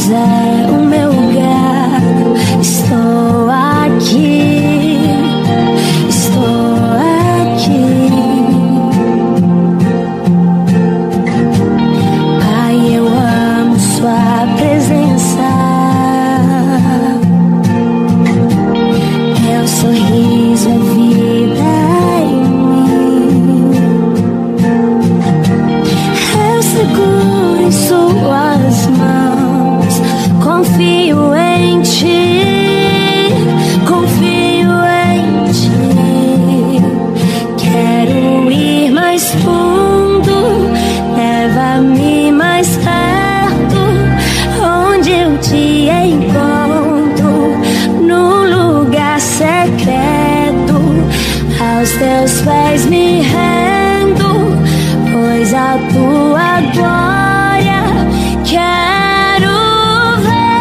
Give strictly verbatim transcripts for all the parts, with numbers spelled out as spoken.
é o meu lugar. Estou aqui, estou aqui. Pai, eu amo sua presença. Teu sorriso é vida em mim. Eu seguro em suas mãos. Confio em ti, confio em ti. Quero ir mais fundo, leva-me mais perto, onde eu te encontro, no lugar secreto. Aos teus pés me rendo, pois a tua glória quero ver.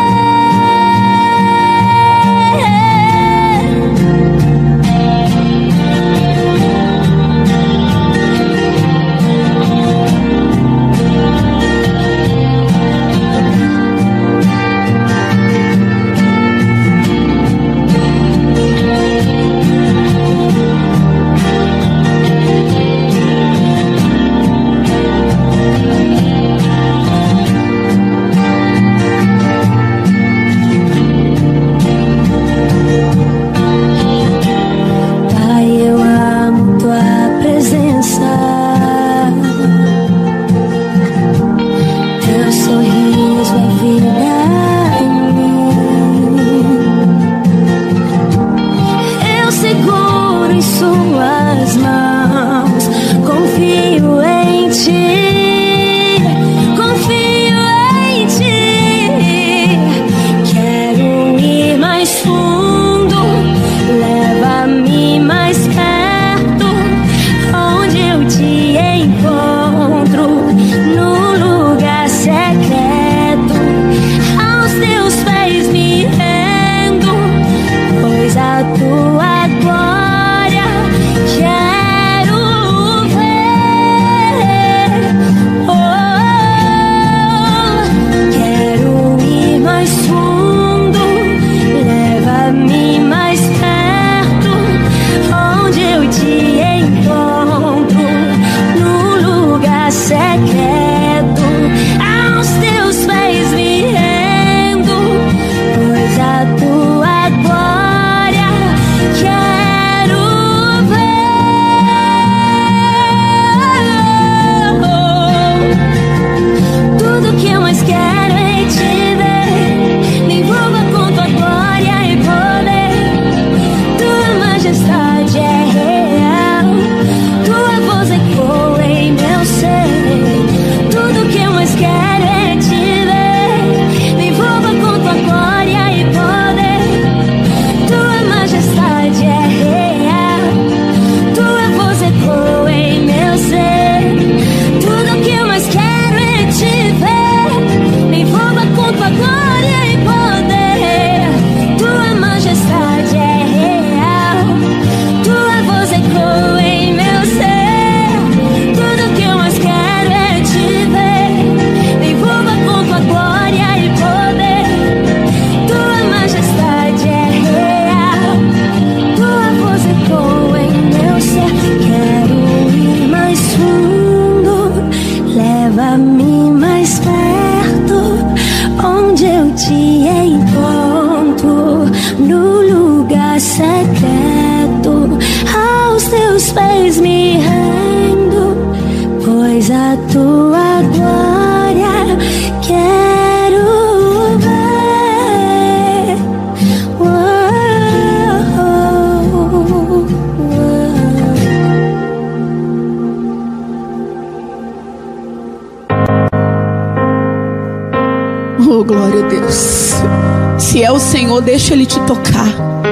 Glória a Deus. Se é o Senhor, deixa Ele te tocar.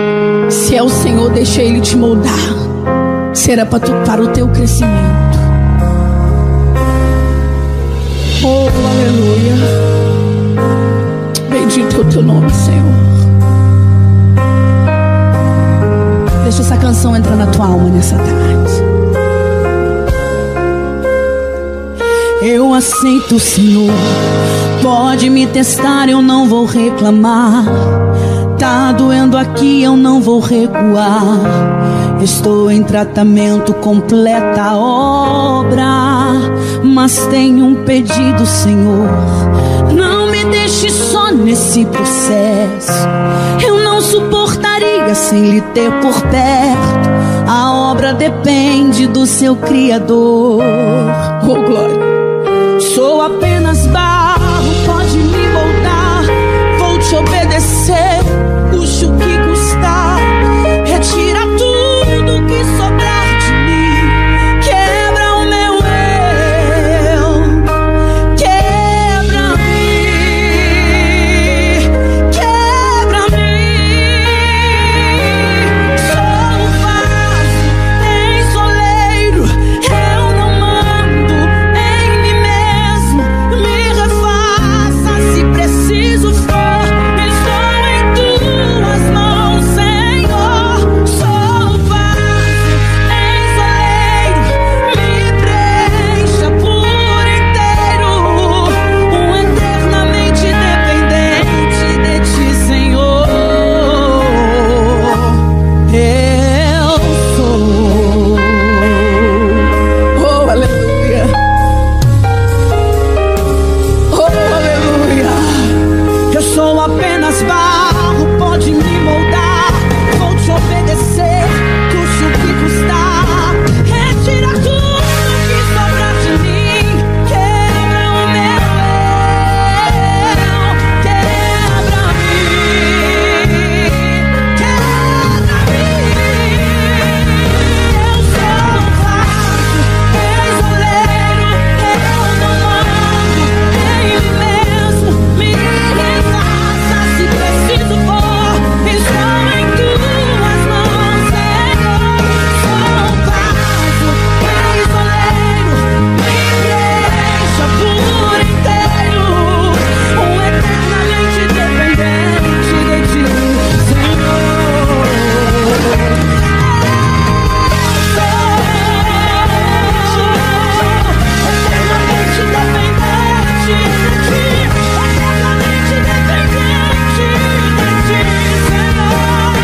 Se é o Senhor, deixa Ele te moldar. Será para, tu, para o teu crescimento. Oh, aleluia. Bendito é o teu nome, Senhor. Deixa essa canção entrar na tua alma nessa tarde. Eu eu aceito, Senhor. Pode me testar, eu não vou reclamar. Tá doendo aqui, eu não vou recuar. Estou em tratamento, completa a obra. Mas tenho um pedido, Senhor. Não me deixe só nesse processo. Eu não suportaria sem lhe ter por perto. A obra depende do seu Criador. Oh, glória. Sou apenas barro, pode me moldar. Vou te obedecer, custe o que custar. Retira tudo que sobrar de mim. Quebra o meu eu, quebra-me, quebra-me. Sou um vaso em soleiro, eu não mando em mim mesmo. Me refaça se preciso for. Estou em tuas mãos, Senhor. Sou um vaso em soleiro, me preencha por inteiro. Um eternamente dependente de ti, Senhor. Eu sou. Oh, aleluia. Oh, aleluia. Eu sou apenas barro, pode me moldar. Vou te obedecer, custe o que custar. Retira tudo que sobrar de mim. Quebra o meu eu, quebra-me, quebra-me. Eu sou um vaso em soleiro, eu não mando em mim mesmo. Me refaça se preciso for. Estou em tuas mãos, Senhor. Sou um vaso em soleiro, me preencha por inteiro. Um eternamente dependente de ti, Senhor. Eternamente dependente de ti, eternamente dependente de ti, Senhor.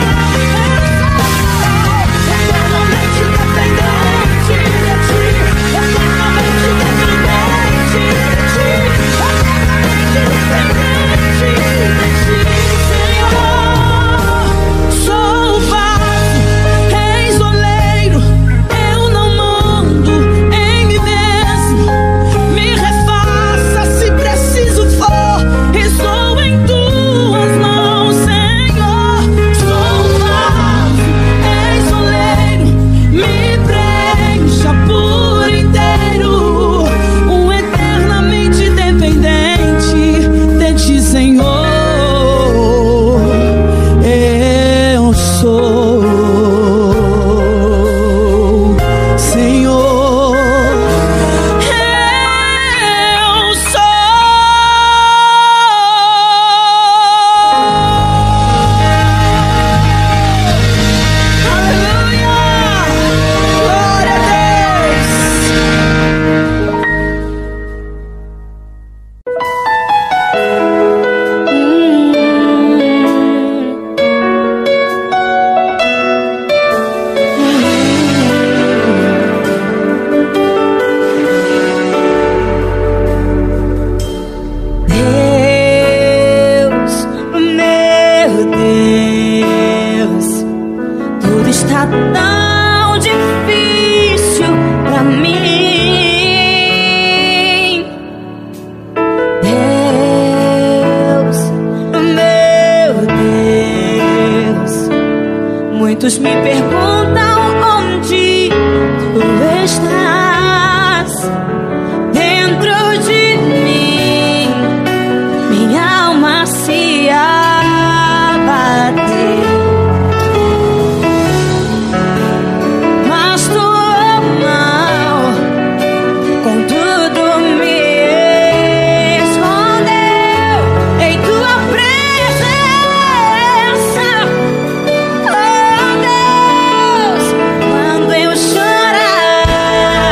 Eternamente dependente de ti, eternamente dependente de ti, eternamente dependente de ti, Senhor. Sou o vaso em soleiro, eu não mando em mim mesmo. Me refaça se preciso for. Estou em tuas mãos, Senhor. Sou um vaso em soleiro, me preencha por inteiro. Um eternamente dependente de ti, Senhor. Eu sou, Senhor. Eu sou. Aleluia! Glória a Deus! Deus, meu Deus, tudo está tão difícil pra mim. Deus, meu Deus, muitos me perguntam onde tu estás. Dentro de mim, minha alma se abateu. Mas tua mão com tudo me escondeu em tua presença. Oh Deus, quando eu chorar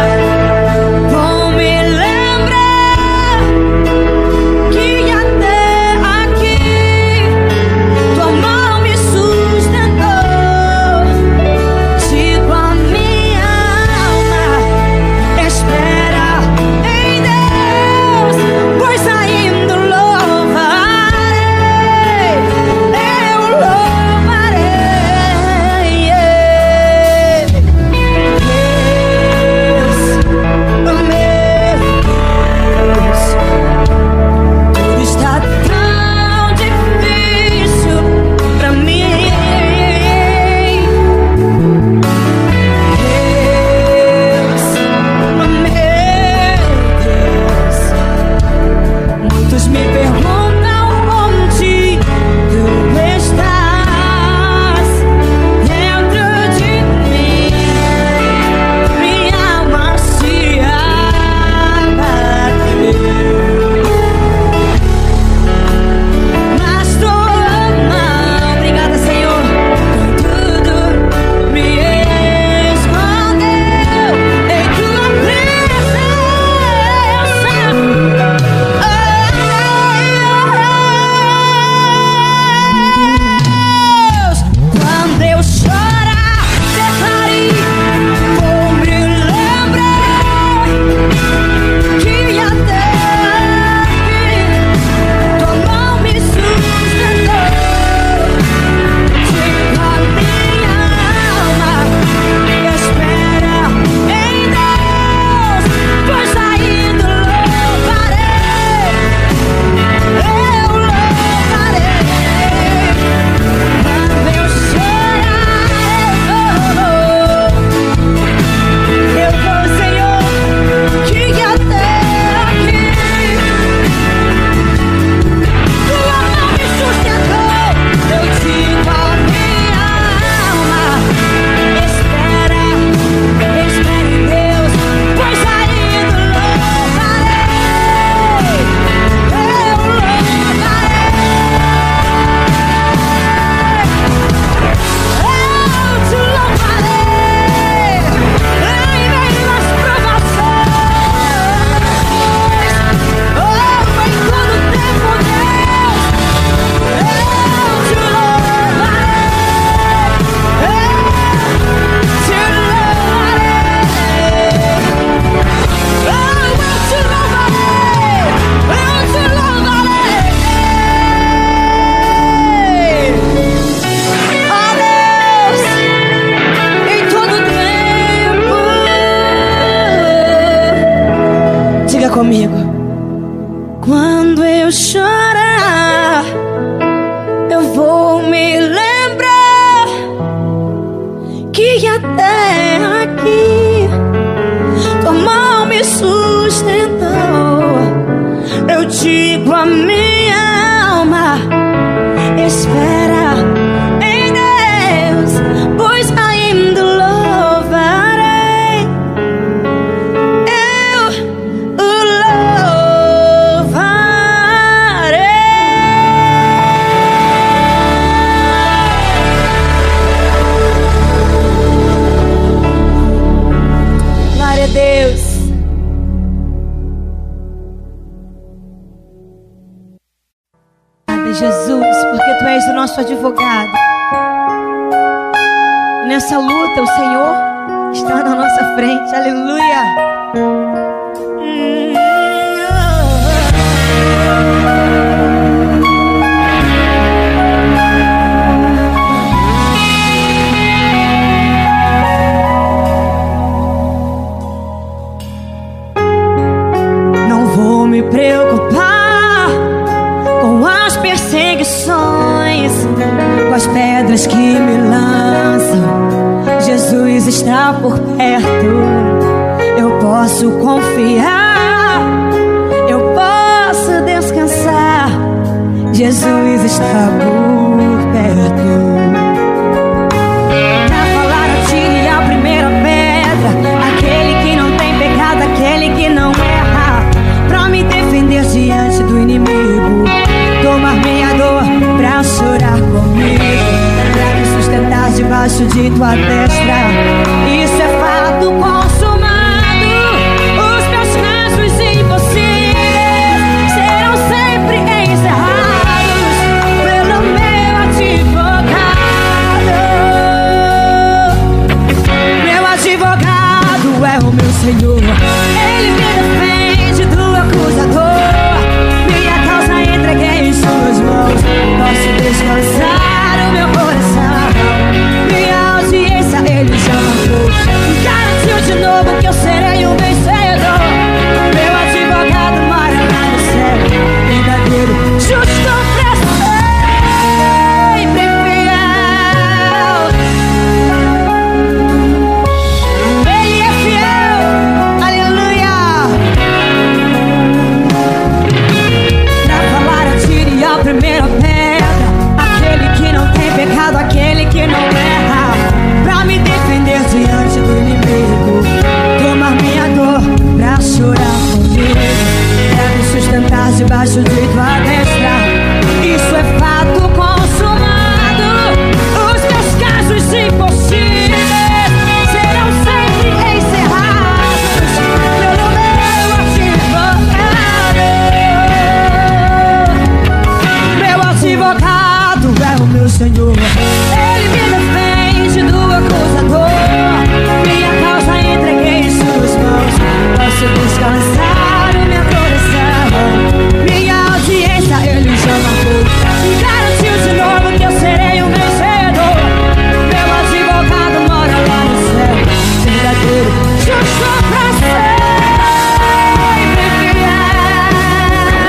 digo a minha alma: espera em Deus, pois ainda louvarei. Eu o louvarei. Glória a Deus. Jesus, porque Tu és o nosso advogado. Nessa luta o Senhor está na nossa frente. Aleluia. Não vou me preocupar com as perseguições, com as pedras que me lançam. Jesus está por perto. Eu posso confiar, eu posso descansar. Jesus está por perto. Pra falar, atire a primeira pedra. Aquele que não tem pecado, aquele que não erra. Pra me defender diante do inimigo, tomar minha dor pra chorar comigo, pra me sustentar debaixo de Tua destra. Isso é fato consumado. Os meus casos impossíveis serão sempre encerrados pelo meu advogado. Meu advogado é o meu Senhor. Ele me defende do acusador. Minha causa entreguei em Suas mãos. Posso descansar o meu coração. Minha audiência Ele já marcou. Garantiu de novo que eu serei um vencedor. Meu advogado mora lá no céu, verdadeiro, justo pra sempre fiel. Ele é fiel, aleluia. Pra falar, atire a primeira pedra. Aquele que não tem pecado, aquele que não erra. Pra me defender diante do inimigo, tomar minha dor pra chorar comigo, pra me sustentar debaixo de Tua destra. Isso é fato consumado. Os meus casos impossíveis serão sempre encerrados pelo meu advogado. Meu advogado é o meu Senhor. Ele me defende do acusador. Minha causa entreguei em Suas mãos. Posso descansar o meu coração. Minha audiência Ele já marcou. Garantiu de novo que eu serei um vencedor. Meu advogado mora lá no céu, verdadeiro, justo pra sempre fiel.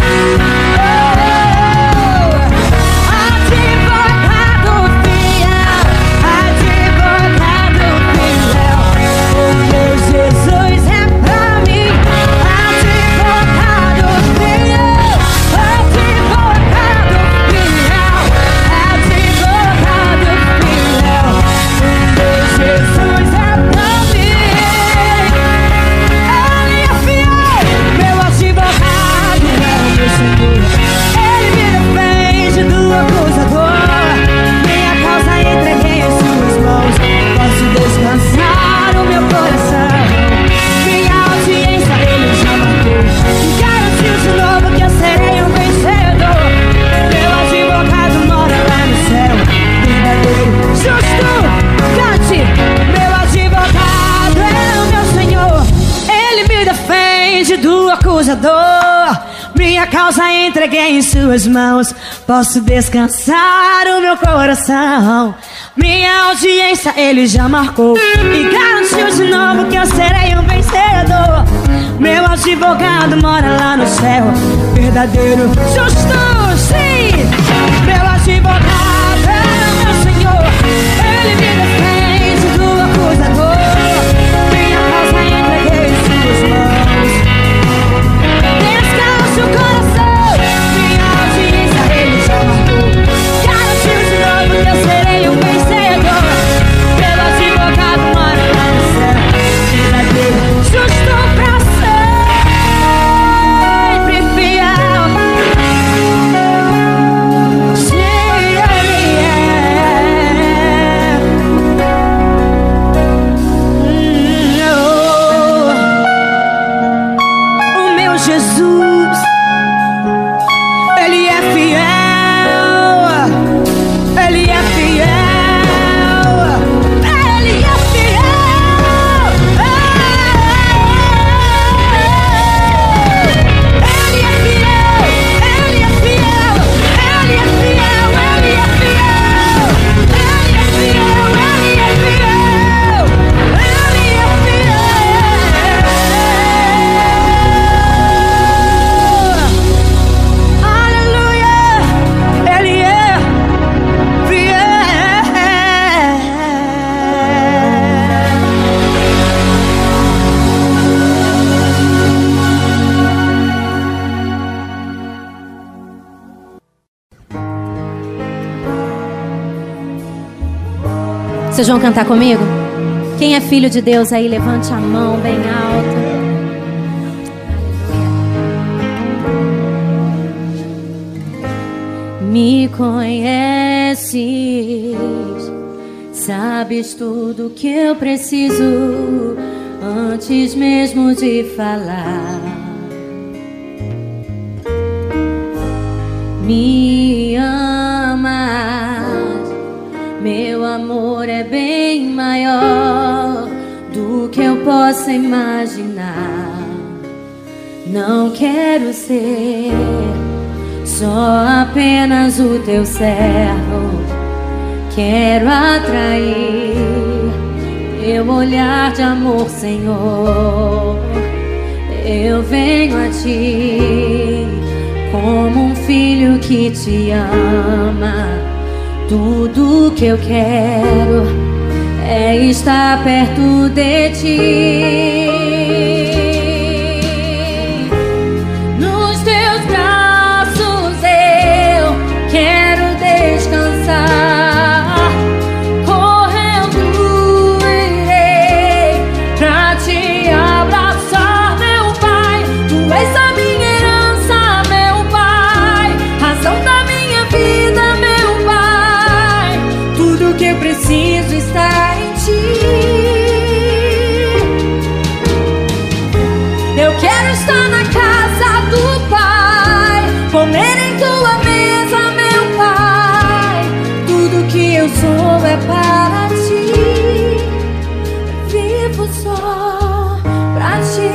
Advogado fiel, advogado fiel. Porque Jesus é pra mim. Advogado fiel, advogado fiel, advogado fiel. Porque Jesus é pra mim. Ele é fiel. Meu advogado é o meu Senhor. Ele me defende do acusador. Minha causa entreguei em Suas mãos. Posso descansar o meu coração. Minha audiência Ele já marcou. Garantiu de novo que eu serei um vencedor. Meu advogado mora lá no céu, verdadeiro, justo. Cante. Meu advogado é o meu Senhor. Ele me defende do acusador. Minha causa entreguei em Suas mãos. Posso descansar o meu coração. Minha audiência Ele já marcou. E garantiu de novo que eu serei um vencedor. Meu advogado mora lá no céu, verdadeiro, justo, sim. Meu advogado é o meu Senhor. Ele me defende do acusador. Minha causa entreguei em Suas mãos. Descanse o coração. Vocês vão cantar comigo? Quem é filho de Deus aí, levante a mão bem alta. Me conheces, sabes tudo que eu preciso antes mesmo de falar. Me amas, meu amor é bem maior do que eu possa imaginar. Não quero ser só apenas o teu servo, quero atrair teu olhar de amor, Senhor. Eu venho a ti como um filho que te ama. Tudo que eu quero é estar perto de ti. Nos teus braços eu quero descansar. Correndo irei pra te abraçar, meu Pai. Tu és a minha herança, meu Pai, razão da minha vida, meu Pai. Tudo que eu preciso está em ti. Eu quero estar na casa do Pai, comer em tua mesa, meu Pai. Tudo que eu sou é para ti, vivo só pra ti.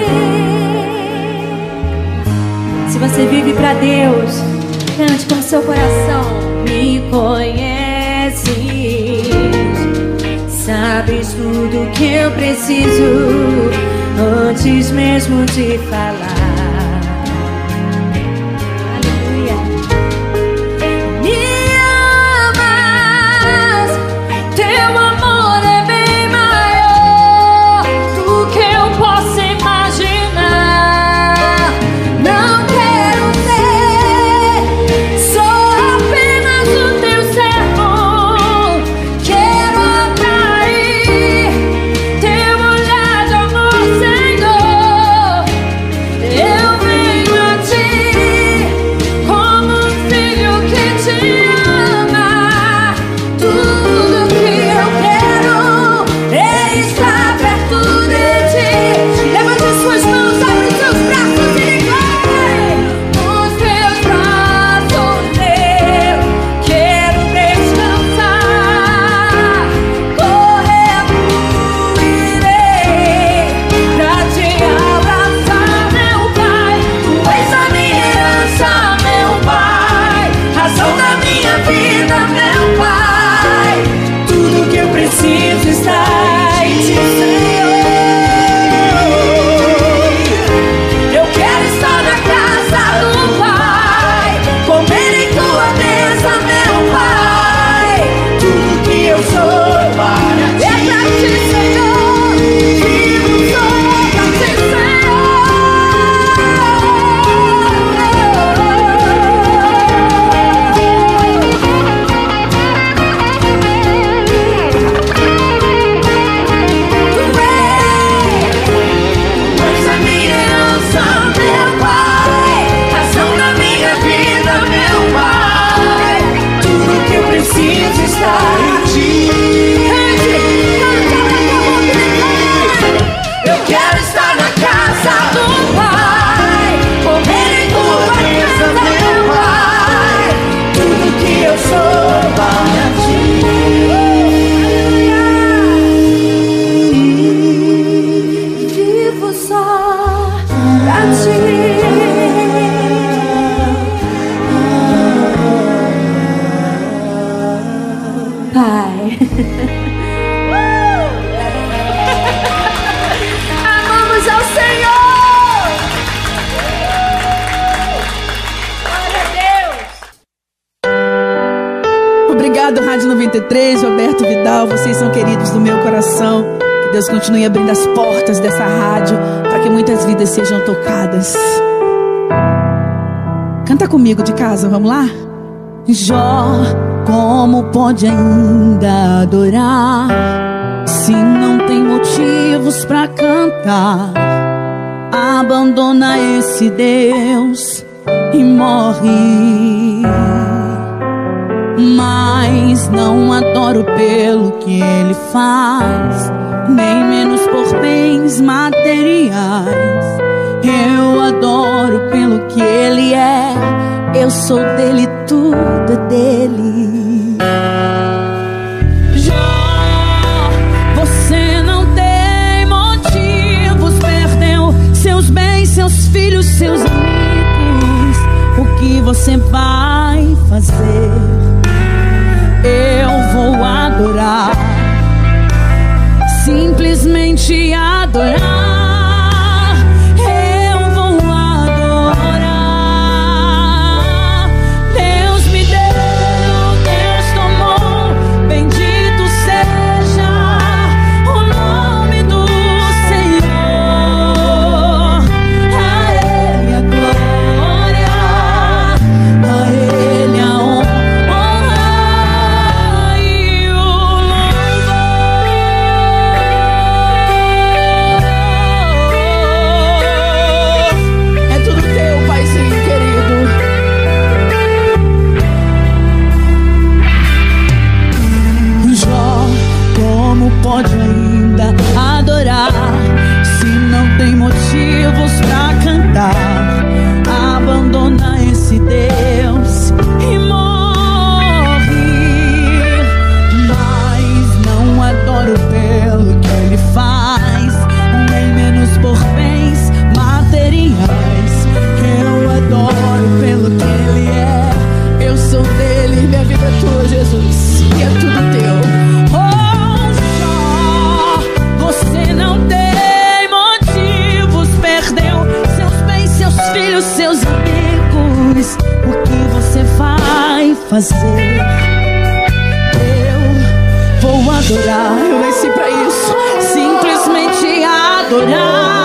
Se você vive pra Deus, cante com seu coração. Me conheces, sabes tudo que eu preciso antes mesmo de falar. Aleluia. Me amas, teu amor é bem maior do que eu posso imaginar. Não quero ser só apenas o teu servo, quero atrair teu olhar de amor, Senhor. Eu venho a ti como um filho que te ama. Tudo que eu quero é estar perto de ti. Levante suas mãos, abre seus braços e declare: nos teus braços eu quero descansar. Correndo irei pra te abraçar, meu Pai. Tu és a minha herança, meu Pai, razão da minha vida, meu Pai. Tudo que eu preciso está em ti, Senhor. Eu quero estar na casa do Pai, comer em tua mesa, meu Pai. Tudo que eu sou é para ti, é pra ti, Senhor. Vivo só pra ti, Pois a minha herança, meu Pai, razão da minha vida, meu Pai. Tudo que eu preciso está em ti. Eu quero estar na casa do Pai, comer em tua mesa, meu Pai. Tudo que eu sou é para ti. Vivo só pra ti. Pai. Amamos ao Senhor. Glória a Deus. Obrigado, Rádio noventa e três, Roberto Vidal. Vocês são queridos do meu coração. Que Deus continue abrindo as portas dessa rádio para que muitas vidas sejam tocadas. Canta comigo de casa, vamos lá? Jó como pode ainda adorar se não tem motivos pra cantar? Abandona esse Deus e morre. Mas não adoro pelo que Ele faz, nem menos por bens materiais. Eu adoro pelo que Ele é. Eu sou dele, tudo é dele. Jó, você não tem motivos. Perdeu seus bens, seus filhos, seus amigos. O que você vai fazer? Eu vou adorar, simplesmente adorar. Pode ainda adorar se não tem motivos pra cantar? Abandona esse Deus e morre. Mas não adoro pelo que Ele faz, nem menos por bens materiais. Eu adoro pelo que Ele é. Eu sou dele, minha vida é tua, Jesus, e é tudo teu. Seus amigos, o que você vai fazer? Eu vou adorar, eu nasci pra isso, simplesmente adorar.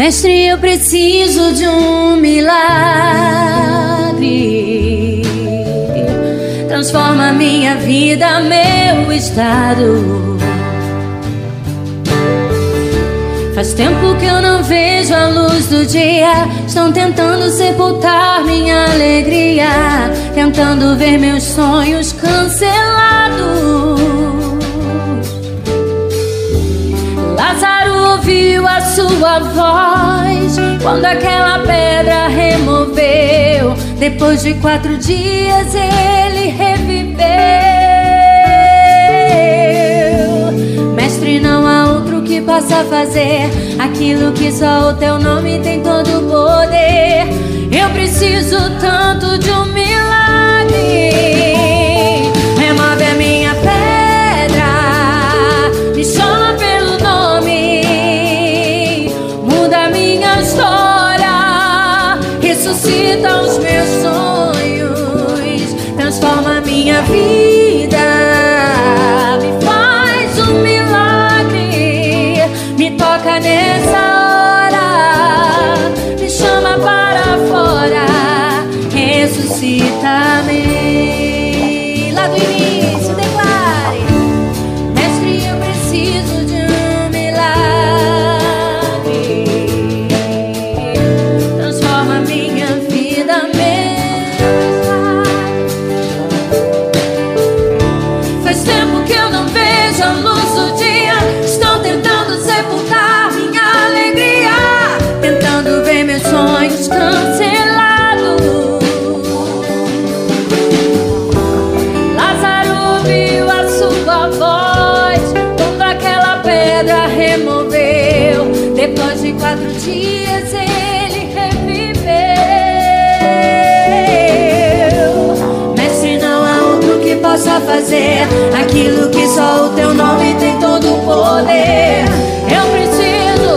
Mestre, eu preciso de um milagre. Transforma minha vida, meu estado. Faz tempo que eu não vejo a luz do dia. Estão tentando sepultar minha alegria, tentando ver meus sonhos cancelados. Lázaro ouviu a sua voz quando aquela pedra removeu. Depois de quatro dias ele reviveu. Mestre, não há outro que possa fazer aquilo que só o teu nome tem todo o poder. Eu preciso tanto de um milagre. Remove a minha pedra, me chama pelo nome, muda a minha história, ressuscita os meus sonhos, transforma a minha vida, me faz um milagre, me toca nessa hora, me chama para fora, ressuscita-me. Lá do início, declare: Mestre, eu preciso de um milagre. Transforma minha vida, meu estado. Faz tempo que eu não vejo a luz do dia. Estão tentando sepultar minha alegria, tentando ver meus sonhos cancelados. Lázaro ouviu a sua voz quando aquela pedra removeu. Depois de quatro dias ele reviveu. Mestre, não há outro que possa fazer aquilo que só o teu nome tem todo o poder. Eu preciso.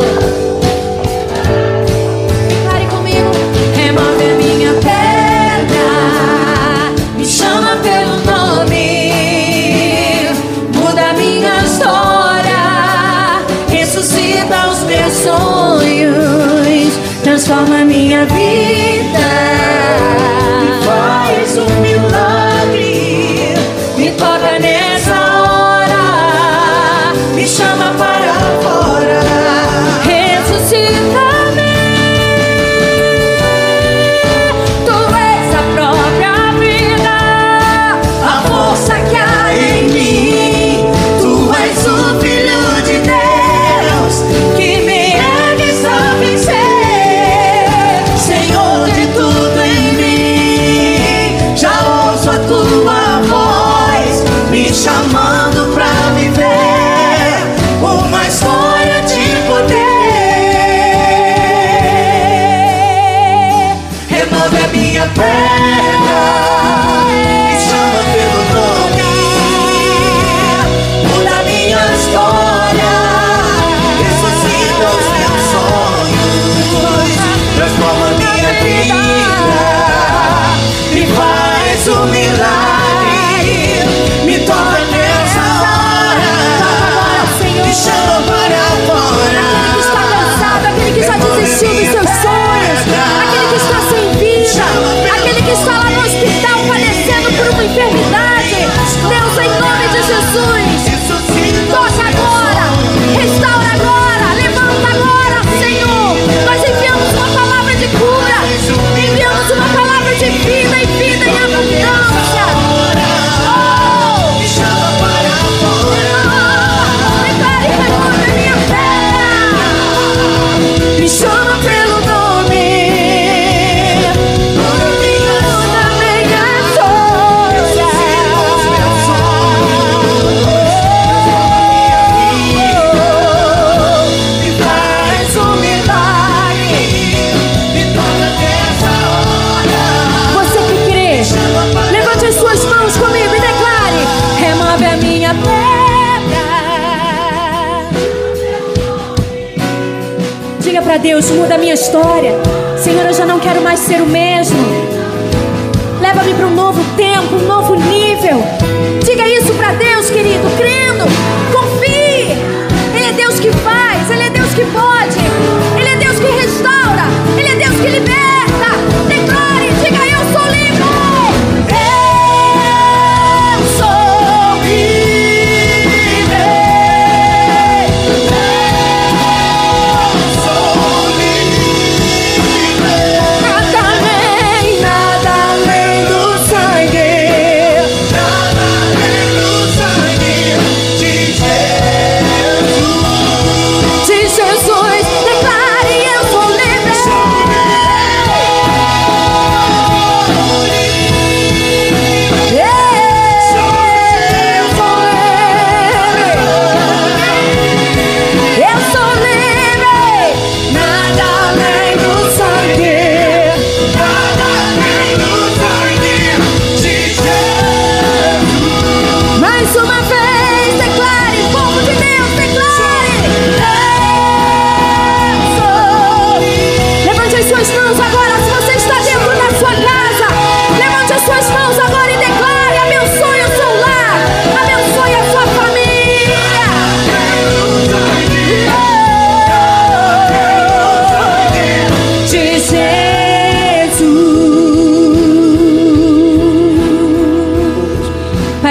Declare comigo: remove a minha pedra, me chama pelo nome, muda a minha história, ressuscita os meus sonhos, transforma a minha vida, me faz um milagre, me toca nessa hora, me chama para fora, ressuscita-me. Tu és a própria vida, a força que há em mim. Tu és o Filho de Deus que me ergues a vencer, Senhor de tudo em mim. Já ouço a tua voz me chamando pra viver uma história de poder. Remove a minha pedra, me chama pelo nome, muda a minha história, ressuscita os meus sonhos, transforma a minha vida, me faz um milagre, me toca nessa hora, me chama para fora. Aquele que está cansado, aquele que já desistiu dos seus sonhos, aquele que está sem vida, aquele que está lá no hospital padecendo por uma enfermidade. Deus, em nome de Jesus, toca agora, restaura agora, levanta agora, Senhor. Nós enviamos uma palavra de cura, enviamos uma palavra de vida e vida em abundância. Oh! Me chama para fora. Declare: remove a minha pedra, me chama pelo nome, muda a minha história, Me faz um milagre, me toca nessa hora. Você que crê, levante as suas mãos comigo e declare: remove a minha pedra. Diga pra Deus: muda a minha história. Senhor, eu já não quero mais ser o mesmo. Leva-me para um novo tempo, um novo nível. Diga isso pra Deus, querido, crendo. Confie. Ele é Deus que faz, Ele é Deus que pode, Ele é Deus que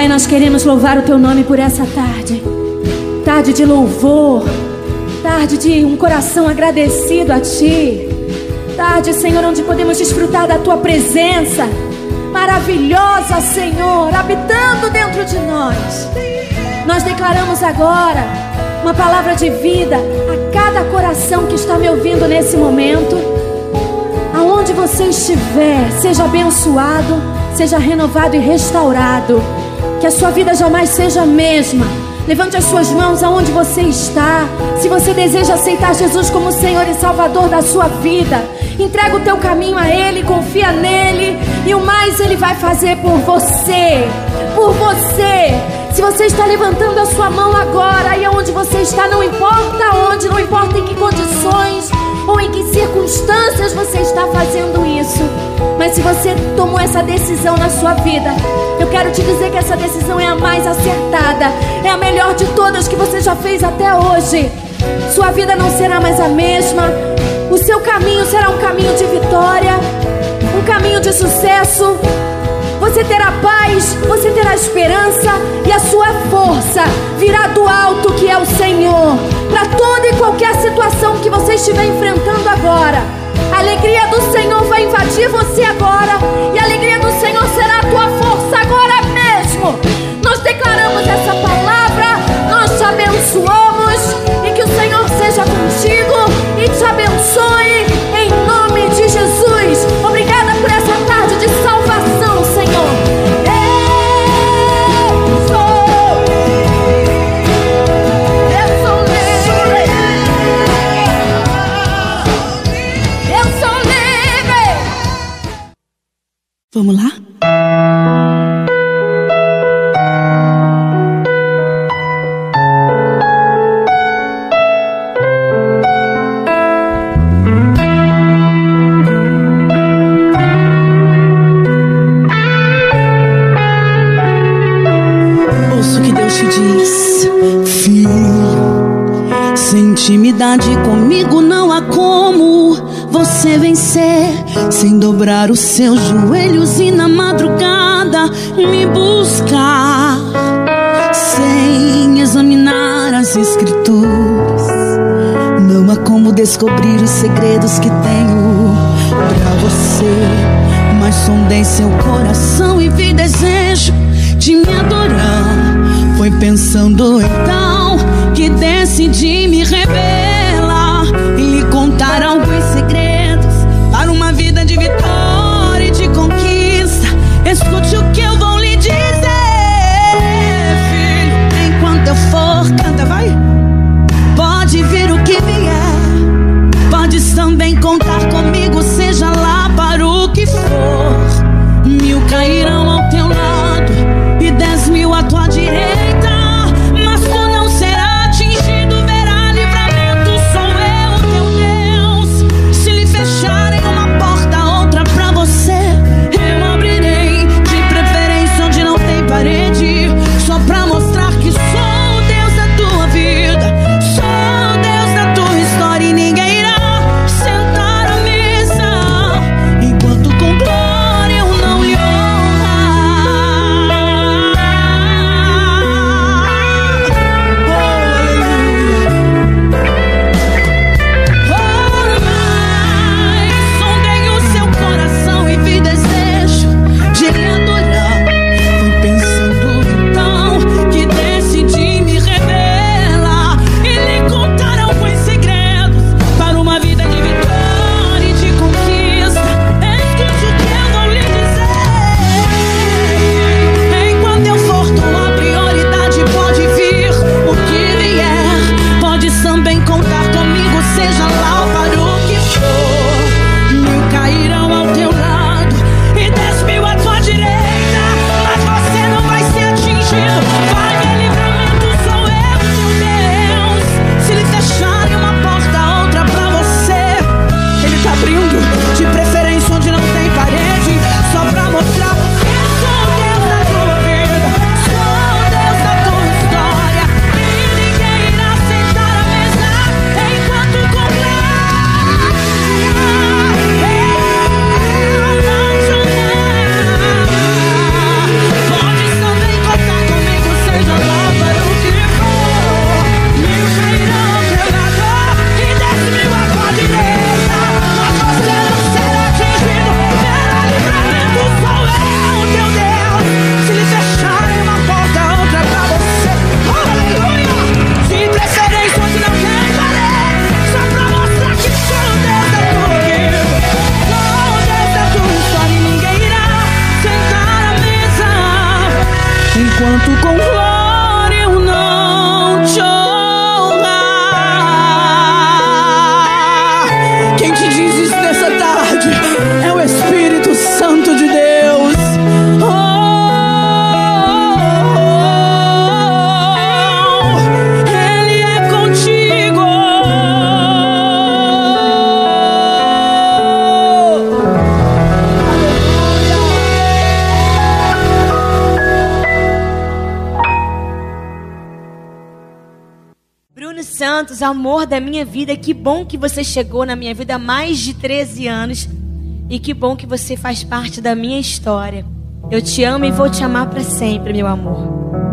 Pai, nós queremos louvar o Teu nome por essa tarde. Tarde de louvor, tarde de um coração agradecido a Ti. Tarde, Senhor, onde podemos desfrutar da Tua presença maravilhosa, Senhor, habitando dentro de nós. Nós declaramos agora uma palavra de vida a cada coração que está me ouvindo nesse momento. Aonde você estiver, seja abençoado, seja renovado e restaurado. Que a sua vida jamais seja a mesma. Levante as suas mãos aonde você está. Se você deseja aceitar Jesus como Senhor e Salvador da sua vida, entrega o teu caminho a Ele, confia nele, e o mais Ele vai fazer por você. Por você. Se você está levantando a sua mão agora, aí aonde você está, não importa onde, não importa em que condições ou em que circunstâncias você está fazendo isso, mas se você tomou essa decisão na sua vida, eu quero te dizer que essa decisão é a mais acertada, é a melhor de todas que você já fez até hoje. Sua vida não será mais a mesma. O seu caminho será um caminho de vitória, um caminho de sucesso. Você terá paz, você terá esperança, e a sua força virá do alto, que é o Senhor, para toda e qualquer situação que você estiver enfrentando agora. A alegria do Senhor vai invadir você agora, e a alegria do Senhor será a tua força agora mesmo. Nós declaramos essa palavra, nós te abençoamos, e que o Senhor seja contigo e te abençoe em nome de Jesus. Obrigada por essa tarde de salvação, Senhor. Eu sou Eu sou livre. Eu sou livre. Vamos lá? Intimidade comigo não há como você vencer sem dobrar os seus joelhos e na madrugada me buscar, sem examinar as escrituras. Não há como descobrir os segredos que tenho pra você, mas sondei seu coração e vi desejo de me adorar. Foi pensando então que decidi me revelar e lhe contar alguns segredos para uma vida de vitória e de conquista. Escute o que eu vou lhe dizer, filho. Enquanto eu for, canta, vai. Pode vir o que vier, podes também contar comigo, seja lá para o que for. Mil cairão ao teu lado e dez mil à tua direita, mas tu não será atingido, verá livramento enquanto com glória eu não te honrar. Quem te diz isso nessa tarde é o Espírito Santo de Deus. Oh, Ele é contigo. Bruno Santos, amor da minha vida, que bom que você chegou na minha vida há mais de treze anos e que bom que você faz parte da minha história. Eu te amo e vou te amar para sempre, meu amor.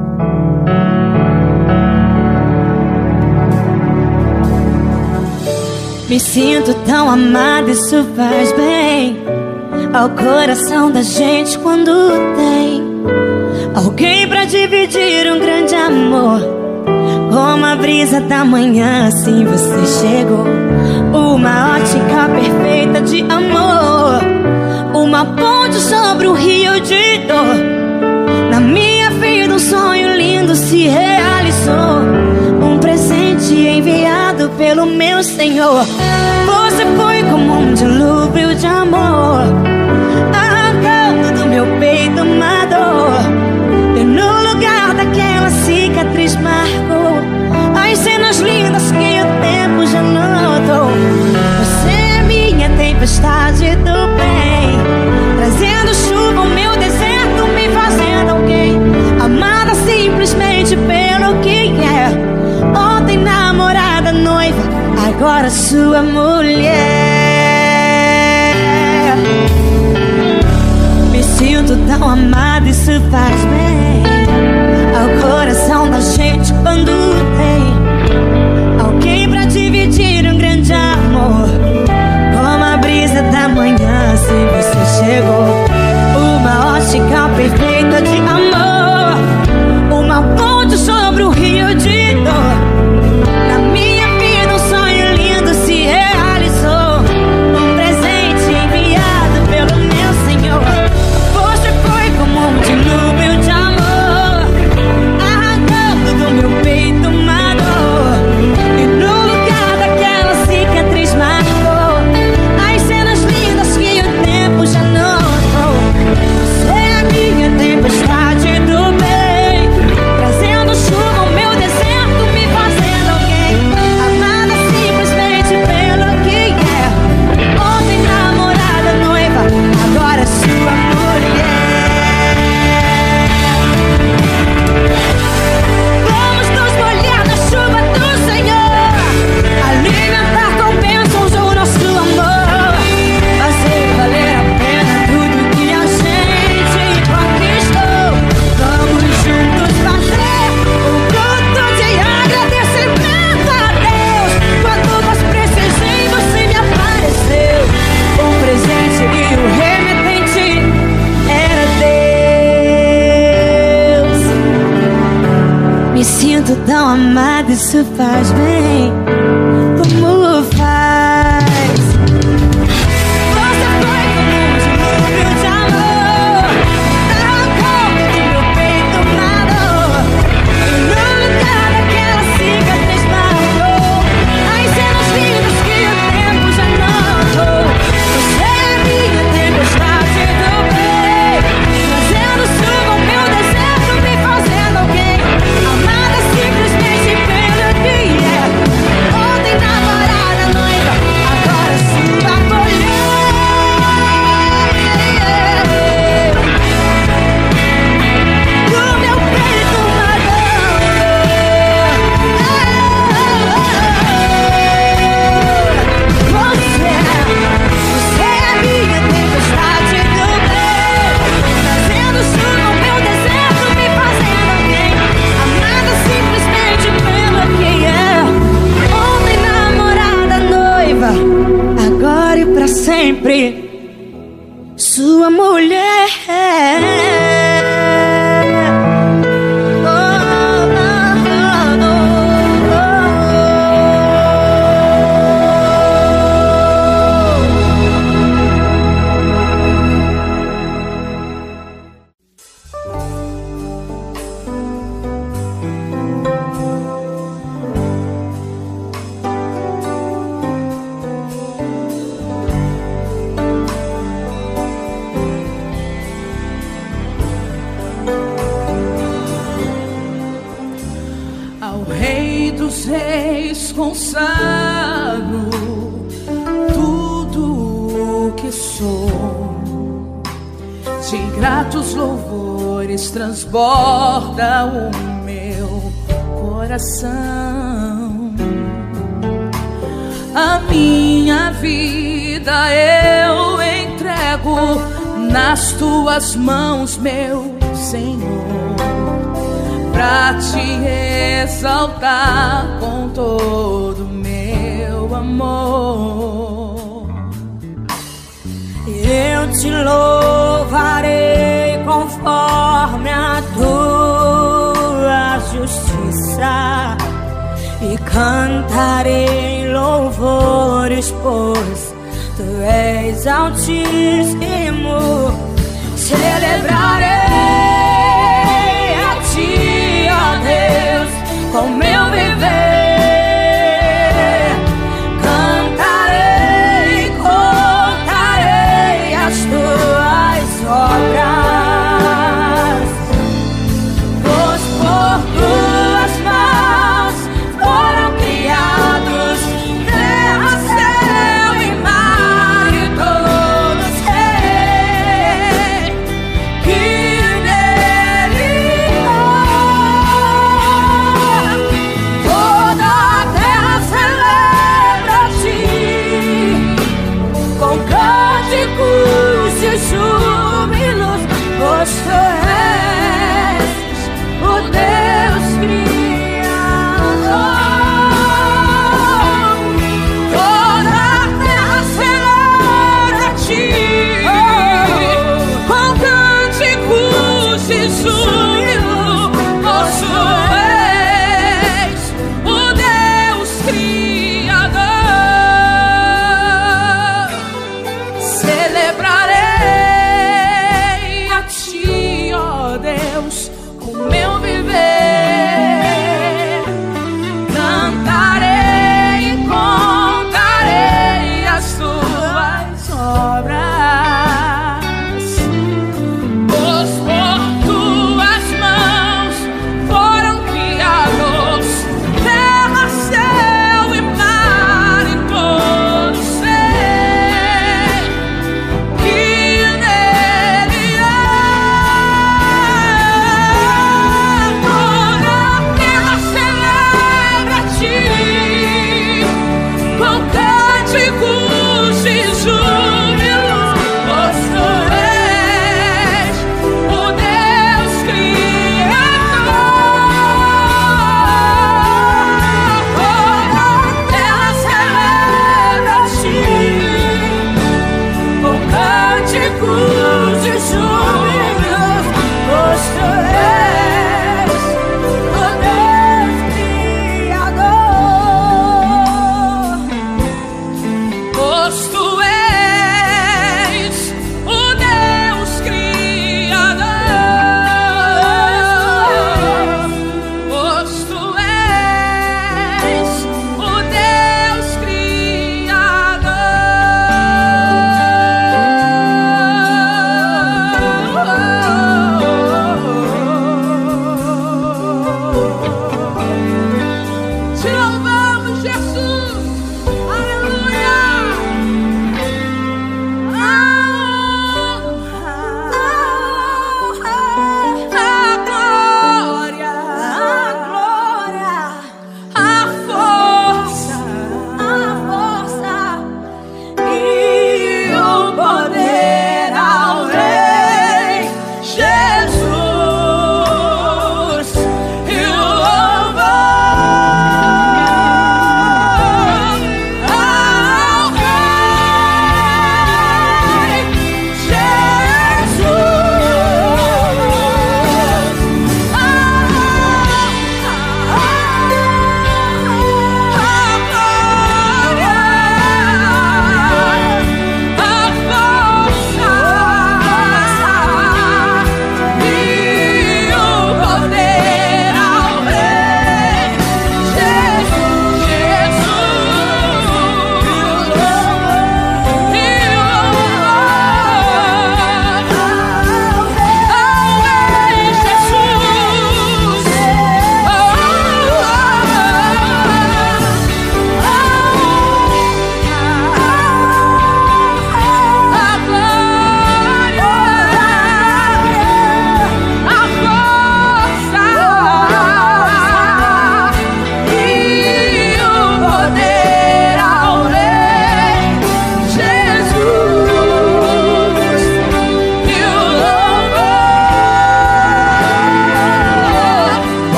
Me sinto tão amada, isso faz bem ao coração da gente quando tem alguém pra dividir um grande amor. Como a brisa da manhã, assim você chegou. Uma ótica perfeita de amor, uma ponte sobre o rio de dor. Na minha vida um sonho lindo se realizou, um presente enviado pelo meu Senhor. Você foi como um dilúvio de amor, arrancando do meu peito uma dor. E no lugar daquela cicatriz marcou as cenas lindas que o tempo já notou. Você é minha tempestade do bem, trazendo chuva ao meu deserto, me fazendo alguém amada simplesmente pelo que é. Ontem namorada, noiva, agora sua mulher. Me sinto tão amada, isso faz bem ao coração da gente quando tem alguém pra dividir um grande amor. Como a brisa da manhã, assim você chegou. Uma ótica perfeita de amor, uma ponte sobre o rio de dor. Na minha vida um sonho lindo se realizou, um presente enviado pelo meu Senhor. Você foi como um dilúvio de amor, arrancando do meu peito uma dor. E no lugar daquela cicatriz marcou as cenas lindas que o tempo já notou. Você é a minha tempestade do bem, trazendo chuva ao meu deserto, me fazendo alguém amada simplesmente pelo que é. Ontem namorada, noiva, agora sua mulher. Vamos nos molhar na chuva do Senhor, alimentar com bênçãos o nosso amor, fazer valer a pena tudo que a gente conquistou. Vamos juntos fazer um culto de agradecimento a Deus. Quando mais precisei, você me apareceu, um presente e o remetente era Deus. Me sinto tão amada, isso faz bem, como faz. Você foi como um dilúvio de amor, arrancou do meu peito uma dor. E no lugar daquela cicatriz marcou as cenas lindas que o tempo já notou. Você é minha tempestade do bem, trazendo chuva ao meu deserto, me fazendo alguém amada simplesmente pelo que é. Ontem namorada, dos reis consagro tudo o que sou, de gratos louvores transborda o meu coração. A minha vida eu entrego nas tuas mãos, meu Senhor, pra te exaltar com todo o meu amor. Eu te louvarei conforme a tua justiça e cantarei louvores, pois tu és altíssimo. Celebrarei a ti, ó Deus, com meu viver. Cantarei e contarei as tuas obras, pois por tuas mãos foram criados terra, céu e mar e todos que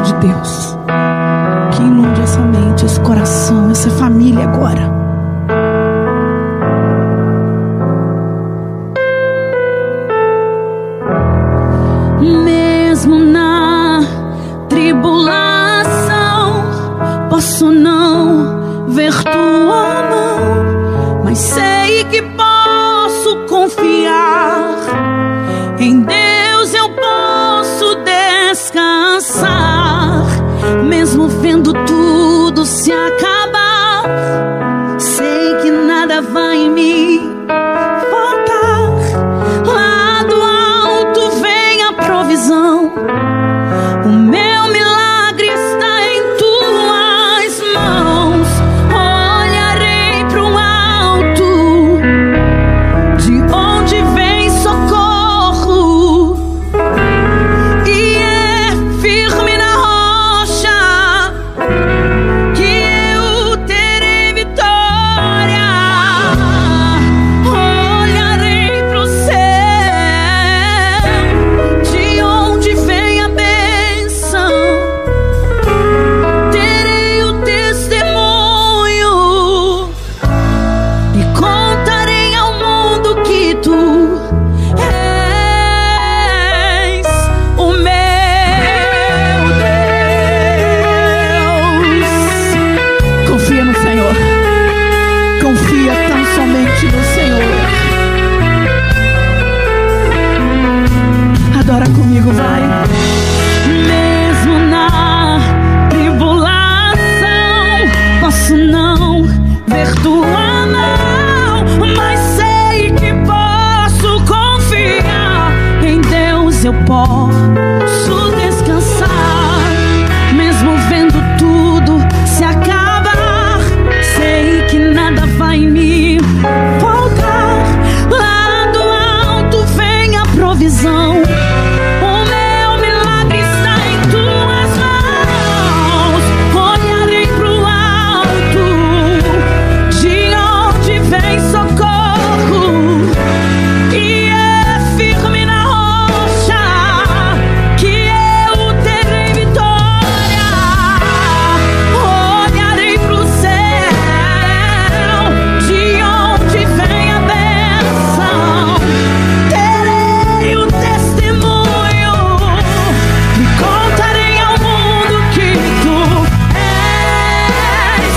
de Deus que inunde essa mente, esse coração, essa família agora. Mesmo na tribulação, posso não ver tua mão, mas sei que posso confiar em Deus. Eu posso descansar, mesmo vendo tudo se acabar. Sei que nada vai me faltar. Lá do alto vem a provisão. O meu milagre está em tuas mãos. Olharei pro alto, de onde vem socorro, e é firme na rocha que eu terei vitória. Olharei pro céu, de onde vem a bênção. Terei o testemunho e contarei ao mundo que tu és o meu Deus. Confia no Senhor. Confia tão somente no Senhor. Adora comigo, vai. Mesmo na tribulação, posso não ver tua mão, mas sei que posso confiar em Deus. Eu posso descansar, mesmo vendo tudo se acabar. Sei que nada vai me faltar. Lá do alto vem a provisão. O meu milagre está em tuas mãos. Olharei pro alto, de onde vem socorro, e é firme na rocha que eu terei vitória. Olharei pro céu, de onde vem a bênção. Terei o testemunho e contarei ao mundo que tu és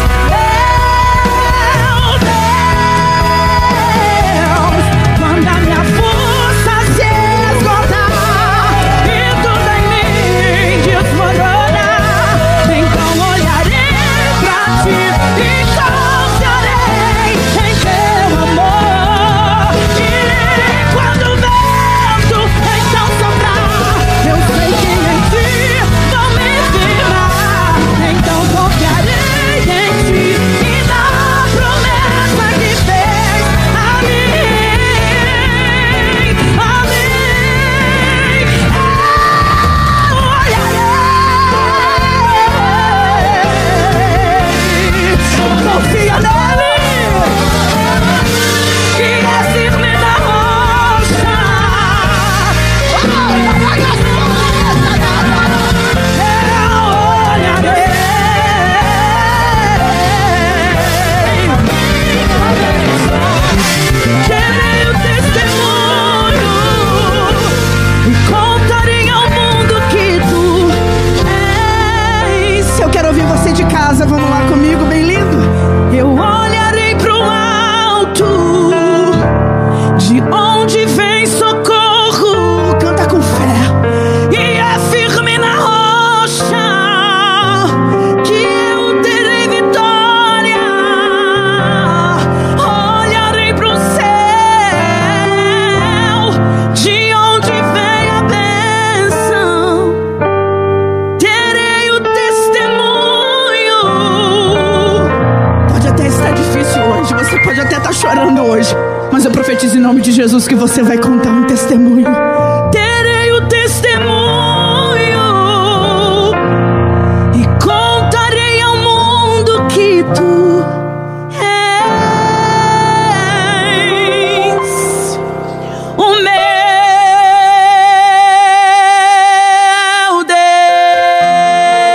meu Deus. Quando a minha força se esgotar e tudo em mim desmoronar, então olharei pra ti e confiarei em teu amor. E quando o vento então soprar, eu sei que em ti vou me firmar. Então confiarei em ti e na promessa que fez a mim. A mim. Eu olharei. Confia nele, que é firme na rocha. Eu olharei. Terei o testemunho e contarei ao mundo que tu és. Eu quero ouvir você de casa, vamos lá comigo, bem lindo. Eu olharei pro alto, de onde vem socorro. Canta com fé. E é firme na rocha que eu terei vitória. Olharei pro céu, de onde vem a bênção. Terei o testemunho. Pode até estar difícil hoje, você pode até estar chorando hoje, mas eu profetizo em nome de Jesus que você vai contar um testemunho. Terei o testemunho e contarei ao mundo que tu és o meu Deus.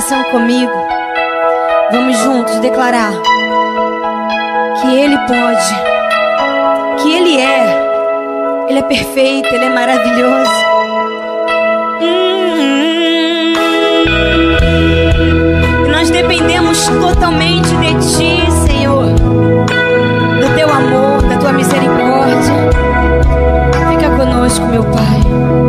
oração comigo. Vamos juntos declarar que Ele pode, que Ele é, Ele é perfeito, Ele é maravilhoso. Hum, nós dependemos totalmente de Ti, Senhor, do Teu amor, da Tua misericórdia. Fica conosco, meu Pai.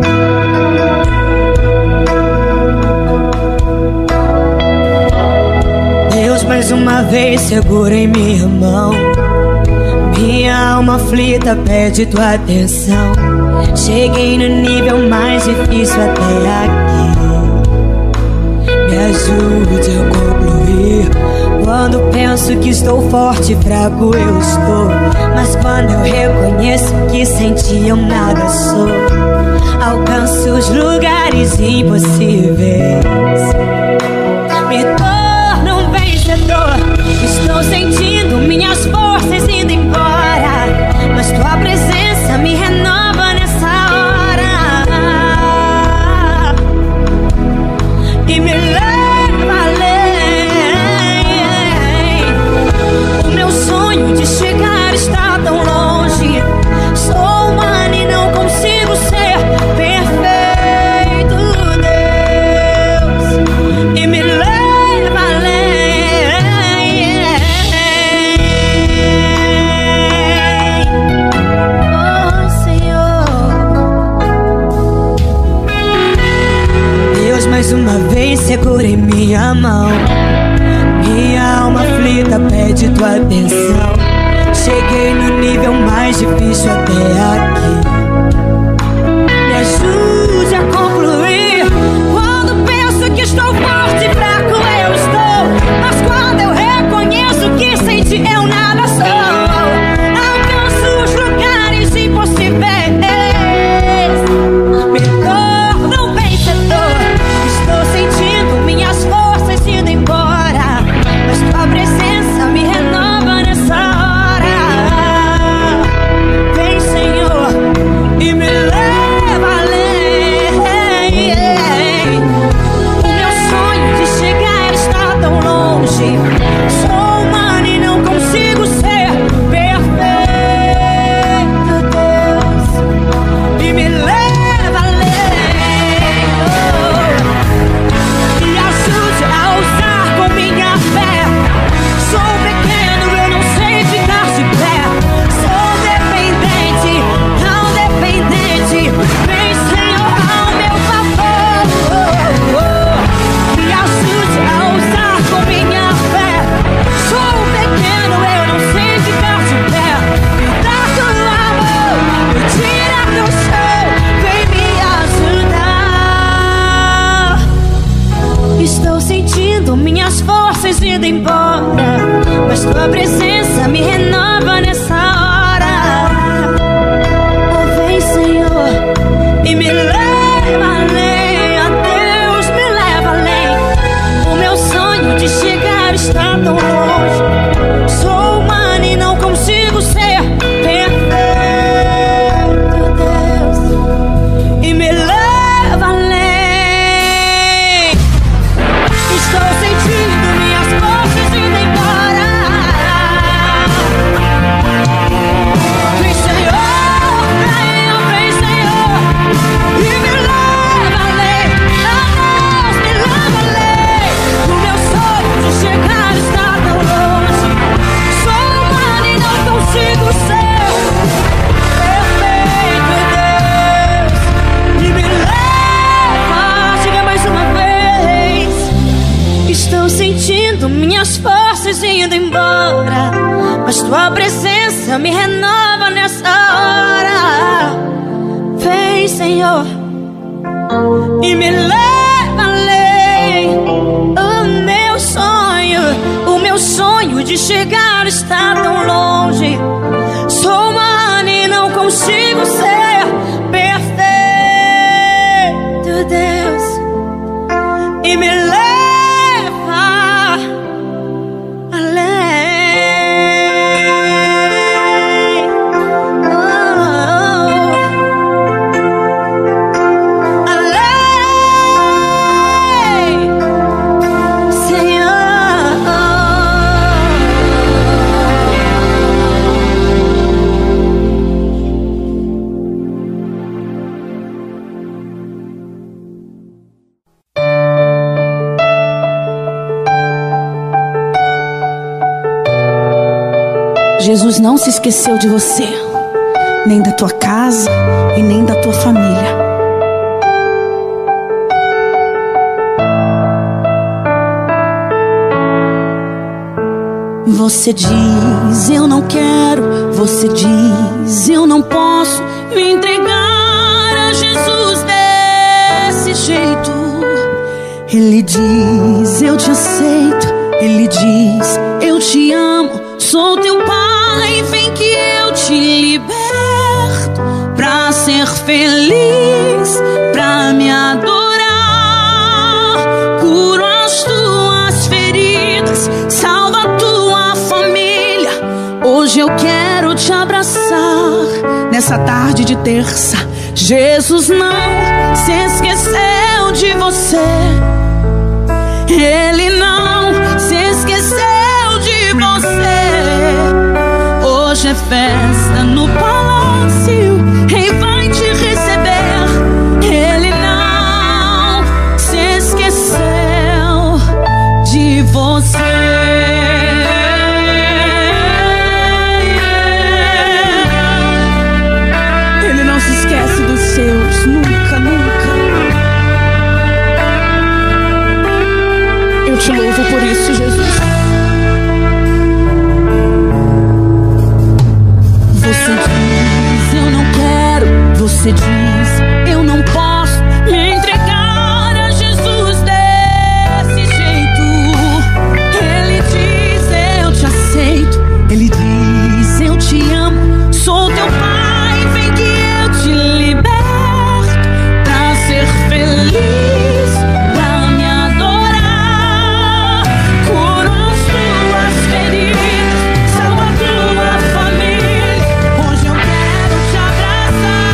Deus, mais uma vez segura em minha mão. Minha alma aflita pede Tua atenção. Cheguei no nível mais difícil até aqui. Me ajude a concluir. Quando penso que estou forte, fraco eu estou. Mas quando eu reconheço que sem Ti eu nada sou, alcanço os lugares impossíveis. Me torno um vencedor. Estou sentindo minhas forças indo embora, mas Tua presença me renova nessa hora e me leva além. O meu sonho de chegar está tão longe. Sou humana e não consigo ser perfeito, Deus, e me leva além. Oh, Senhor. Deus, mais uma vez segura em minha mão. Minha alma aflita pede Tua atenção. Cheguei no nível mais difícil até aqui. Me ajude a concluir. Quando penso que estou forte, fraco eu estou. Mas quando eu reconheço que sem Ti eu nada sou, alcanço os lugares impossíveis. Me torno um vencedor. Estou sentindo minhas forças indo embora, mas Tua presença me renova nessa hora. Vem, Senhor, e me leva além. O meu sonho de chegar está tão longe. Sou humana e não consigo ser perfeito, Deus, e me leva além. Oh, me ajude a ousar com minha fé. Sou pequeno, eu não sei ficar de pé. Sou dependente, não dependente. Vem, Senhor, ao meu favor. Oh, oh. Me ajude a ousar com minha fé. Sou pequeno, eu não sei ficar de pé. Me dá Teu amor, me tira do chão. Vem me ajudar. Estou sentindo minhas forças indo embora, mas Tua presença me renova nessa hora. Oh, vem, Senhor, e me leva além. A Deus, me leva além. O meu sonho de chegar está tão longe. Sou humana e não consigo ser perfeito, Deus, e me leva além. Estou sentindo minhas forças indo embora. Vem, Senhor, vem, vem, Senhor, e me leva além. Ah, Deus, me leva além. O meu sonho de chegar está tão longe. Sou humana e não consigo ser perfeito, Deus, e me leva. Chega mais uma vez. Estou sentindo minhas forças indo embora, mas Tua presença me renova nessa hora. Vem, Senhor, e me leva além. O meu sonho, o meu sonho de chegar está tão longe. Sou humana e não consigo ser perfeito, Deus, e me leva além. Oh, além. Jesus não se esqueceu de você, nem da tua casa e nem da tua família. Você diz eu não quero, você diz eu não posso me entregar a Jesus desse jeito. Ele diz eu te aceito, ele diz eu te amo, sou teu pai, vem que eu te liberto pra ser feliz, pra me adorar. Curo as tuas feridas, salva a tua família. Hoje eu quero te abraçar nessa tarde de terça. Jesus não se esqueceu de você, ele não se esqueceu de você. Hoje é festa no palácio, rei vai te receber. Ele não se esqueceu de você. Ele não se esquece dos seus, nunca, nunca. Eu te louvo por isso, Jesus. Você diz eu não quero, você diz eu não posso me entregar a Jesus desse jeito. Ele diz eu te aceito, ele diz eu te amo, sou teu pai, vem que eu te liberto pra ser feliz, pra me adorar. Curo as tuas feridas, salva a tua família. Hoje eu quero te abraçar.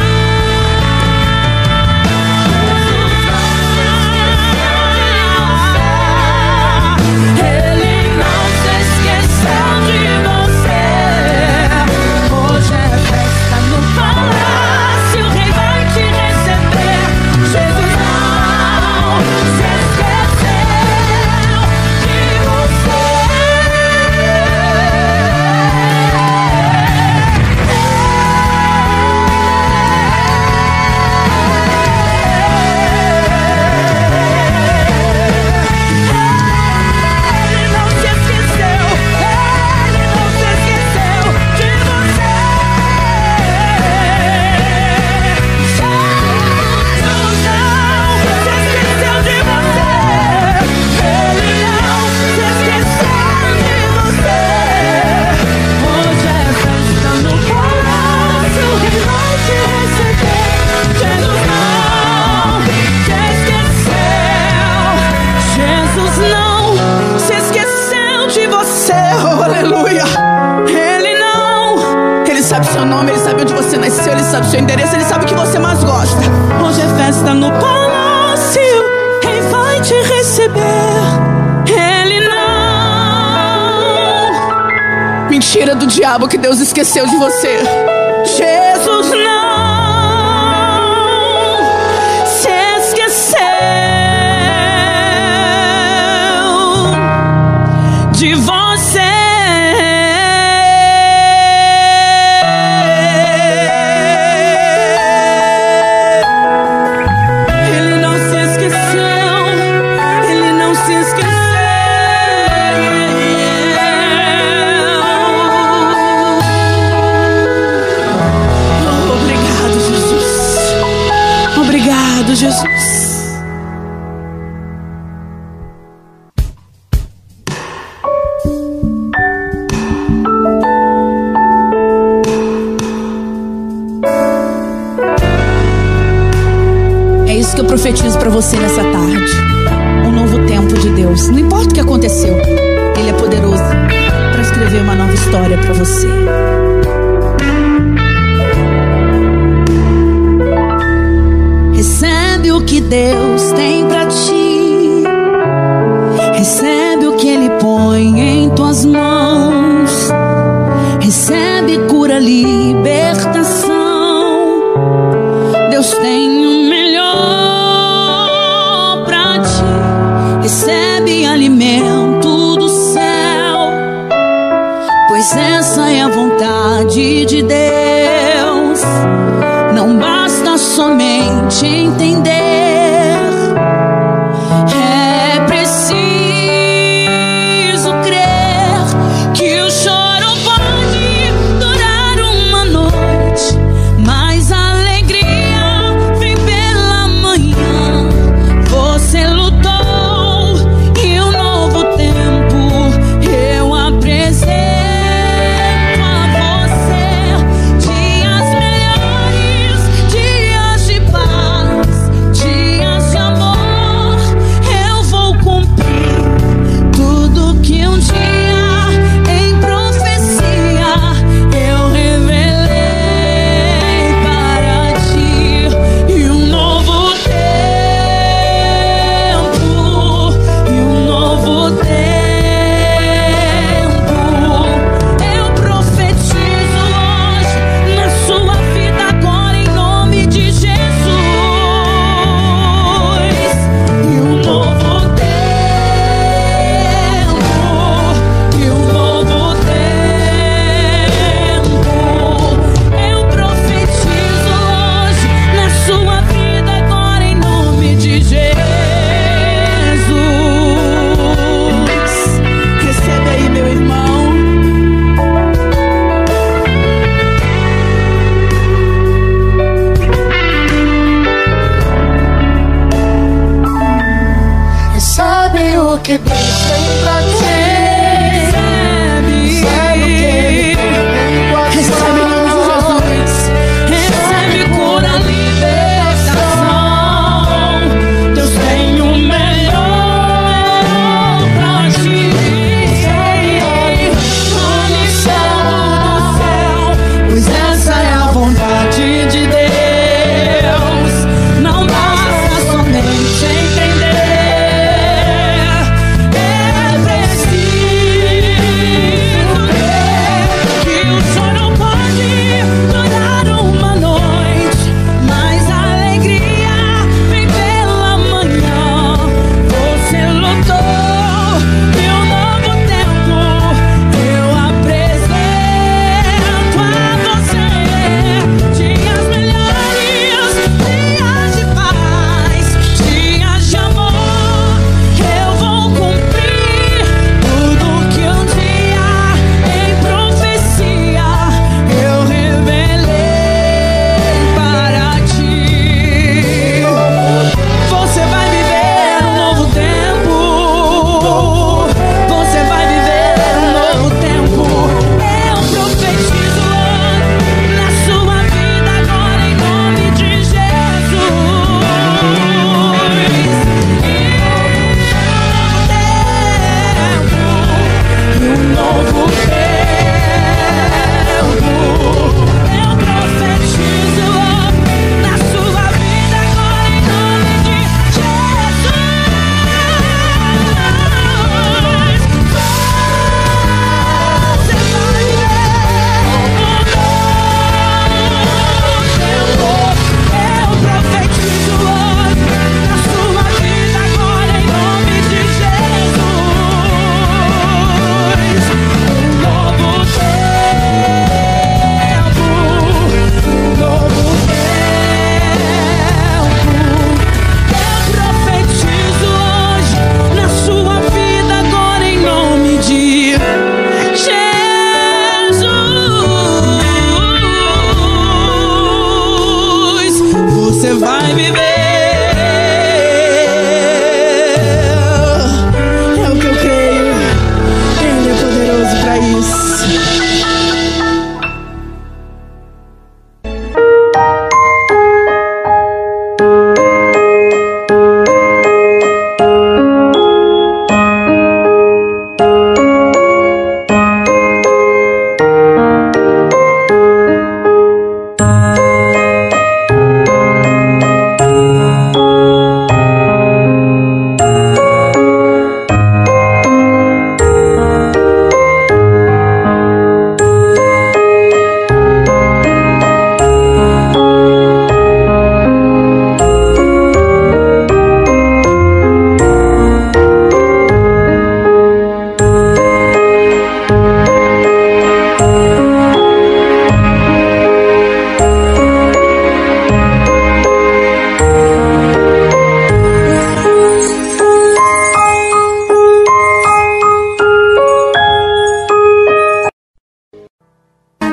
Ele não se esqueceu de você. Hoje é festa no palácio, o rei vai te receber. Jesus não se esqueceu de você. Ele não se esqueceu, ele não se esqueceu de você. Jesus não se esqueceu de você. Ele não se esqueceu de você. Hoje é festa no palácio, o rei vai te receber. Jesus não se esqueceu. Jesus não se esqueceu de você. Oh, aleluia. Ele não. Ele sabe seu nome, ele sabe onde você nasceu, ele sabe seu endereço, ele sabe o que você mais gosta. Hoje é festa no palácio, quem vai te receber? Ele não. Mentira do diabo que Deus esqueceu de você. Jesus não se esqueceu de você. Ele não se esqueceu, ele não se esqueceu. Oh, obrigado, Jesus. Obrigado, Jesus. É isso que eu profetizo pra você nessa tarde. Um novo tempo de Deus. Não importa o que aconteceu, ele é poderoso pra escrever uma nova história pra você. Recebe o que Deus tem pra ti. Recebe o que ele põe em tuas mãos. Recebe cura, libertação. Deus tem o melhor pra ti. Recebe alimento do céu, pois essa é a vontade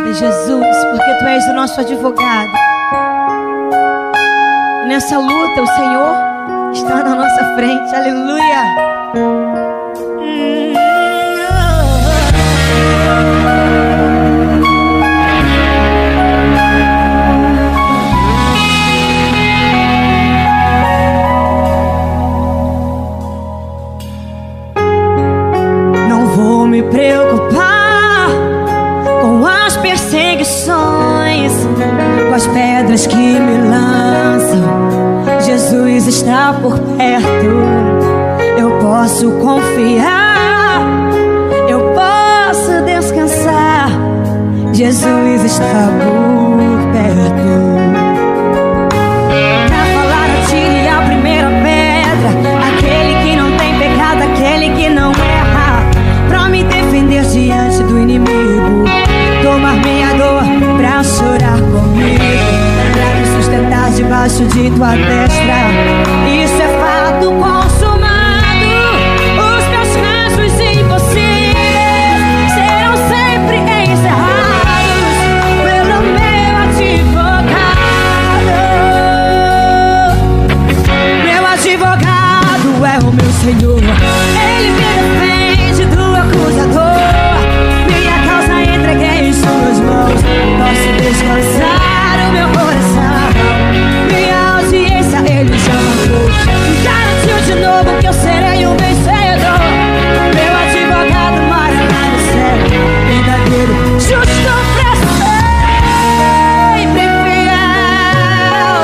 Obrigada, Jesus, porque Tu és o nosso advogado. Nessa luta, o Senhor está na nossa frente. Aleluia. Não vou me preocupar com as perseguições, com as pedras que me lançam. Jesus está por perto. Eu posso confiar, eu posso descansar. Jesus está por perto. Pra falar, atire a primeira pedra. Aquele que não tem pecado, aquele que não erra. Pra me defender diante do inimigo, tomar minha dor pra chorar comigo, pra me sustentar debaixo de Tua destra. Isso é fato consumado. Os meus casos impossíveis serão sempre encerrados pelo meu advogado. Meu advogado é o meu Senhor. Ele me defende do acusador. Minha causa entreguei em Suas mãos. Posso descansar o meu coração. Minha audiência Ele já marcou. Garantiu de novo que eu serei um vencedor. Meu advogado mora lá no céu. Verdadeiro, justo, pra sempre fiel.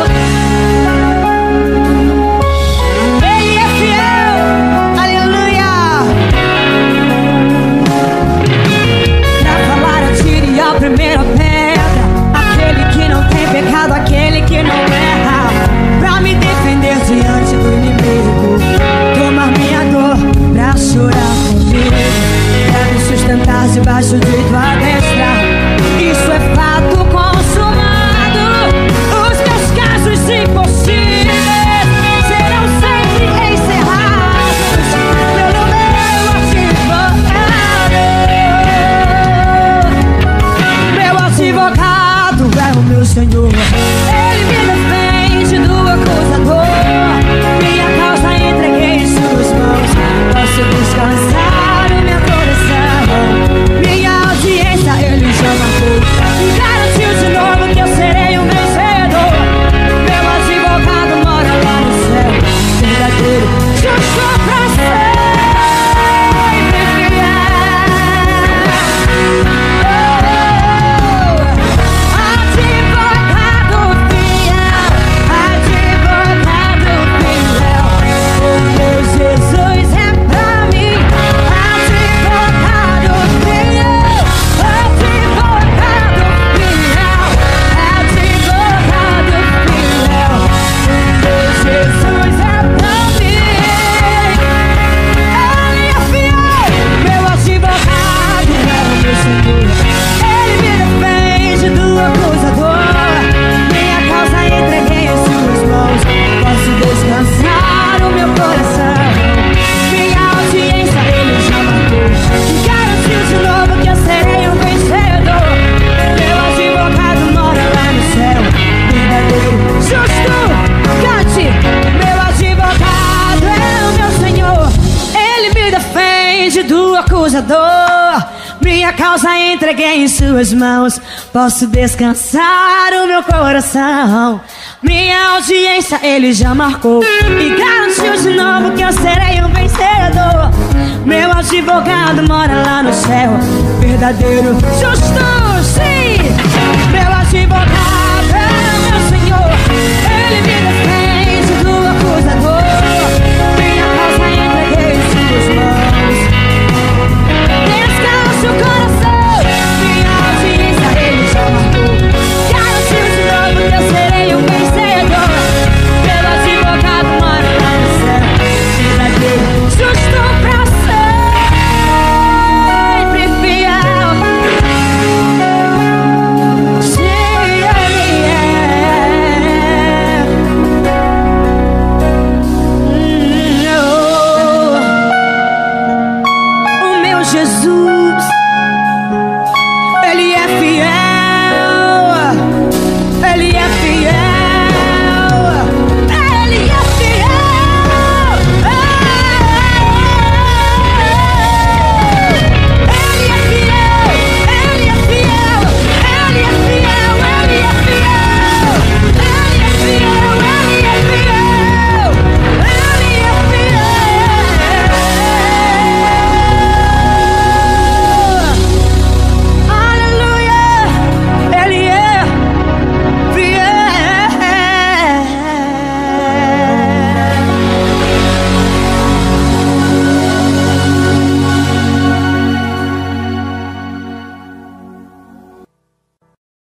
Ele é fiel. Aleluia. Pra falar, atire a primeira pedra. Aquele que não tem pecado, aquele que não erra. Pra me defender diante do inimigo, tomar minha dor pra chorar comigo, pra me sustentar debaixo de Tua destra. Isso é fato consumado. Os meus casos impossíveis serão sempre encerrados pelo meu advogado. Meu advogado é o meu Senhor. Ele me defende do acusador. Minha causa entreguei em Suas mãos. Posso descansar o meu coração. Minha audiência Ele já marcou. Garantiu de novo que eu serei um vencedor. Meu advogado mora lá no céu. Verdadeiro, justo, pra sempre fiel. Advogado fiel, advogado fiel. O meu Jesus é pra mim. Advogado fiel, advogado fiel, advogado fiel. O meu Jesus é pra mim. Ele é fiel. Meu advogado é o meu Senhor. Ele me defende do acusador. Minha causa entreguei em Suas mãos. Posso descansar o meu coração. Minha audiência Ele já marcou. Garantiu de novo que eu serei um vencedor. Meu advogado mora lá no céu. Verdadeiro, justo, cante. Meu advogado é o meu Senhor. Ele me defende do acusador. Minha causa entreguei em Suas mãos. Posso descansar o meu coração. Minha audiência Ele já marcou. E garantiu de novo que eu serei um vencedor. Meu advogado mora lá no céu. Verdadeiro, justo, sim. Meu advogado